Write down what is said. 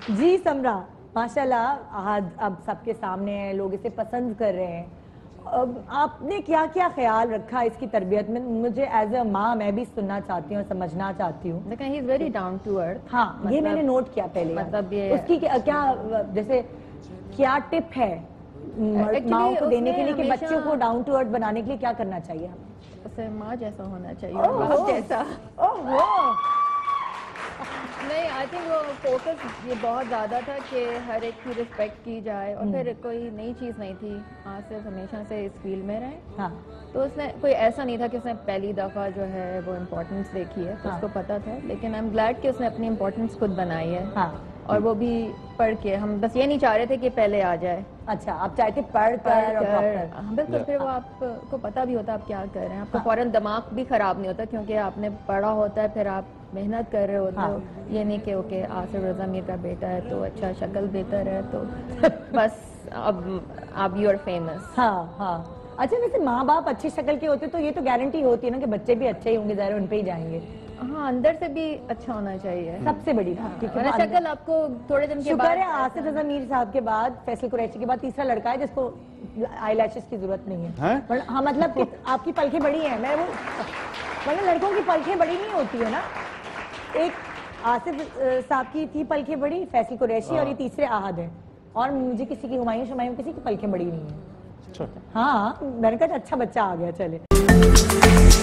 जी समरा, माशाल्लाह आज अब सबके सामने है, लोग इसे पसंद कर रहे हैं। अब आपने क्या क्या ख्याल रखा इसकी तरबियत में? मुझे एज अ माँ मैं भी सुनना चाहती हूँ और समझना चाहती हूँ। लेकिन he is very down to earth. हाँ, ये मैंने नोट किया पहले। मतलब ये उसकी क्या जैसे क्या टिप है माँ को देने के लिए कि बच्चों को डाउन टू अर्थ बनाने के लिए क्या करना चाहिए हमें? उसे माँ जैसा होना चाहिए, बाप जैसा। नहीं, आई थिंक वो फोकस ये बहुत ज़्यादा था कि हर एक की रिस्पेक्ट की जाए, और फिर कोई नई चीज़ नहीं थी। आसिफ हमेशा से इस फील्ड में रहे। हाँ। तो उसने कोई ऐसा नहीं था कि उसने पहली दफ़ा जो है वो इम्पोर्टेंस देखी है, तो उसको पता था। लेकिन आई एम ग्लैड कि उसने अपनी इम्पोर्टेंस खुद बनाई है। हाँ। और वो भी पढ़ के, हम बस ये नहीं चाह रहे थे कि पहले आ जाए। अच्छा, आप चाहते पढ़ कर बिल्कुल, फिर वो आपको पता भी होता आप क्या कर रहे हैं, आपका फौरन दिमाग भी खराब नहीं होता क्योंकि आपने पढ़ा होता है, फिर आप मेहनत कर रहे होते हो। ये नहीं कि ओके आसिफ रज़ा मीर का बेटा है तो अच्छा, शक्ल बेहतर है तो बस अब यू आर फेमस। हाँ हाँ। अच्छा, वैसे माँ बाप अच्छी शक्ल के होते तो ये तो गारंटी होती है ना कि बच्चे भी अच्छे ही होंगे, ज़ाहिर उन पे ही जाएंगे। हाँ, अंदर से भी अच्छा होना चाहिए, सबसे बड़ी बात। हाँ, शक्ल आपको थोड़े दिन के बाद। शुक्र है आसिफ रज़ा मीर साहब के बाद फैसल कुरैशी के बाद तीसरा लड़का है जिसको आईलैशेस की जरूरत नहीं है। हाँ, मतलब कि आपकी पलकें बड़ी हैं। मैं वो मतलब लड़कों की पलकें बड़ी नहीं होती है ना। एक आसिफ साहब की थी पलकें बड़ी, फैसल कुरैशी, और ये तीसरे आहद है। और मुझे किसी की हुमायूं किसी की पलकें बड़ी नहीं है। हाँ, मैंने कहा अच्छा बच्चा आ गया, चले।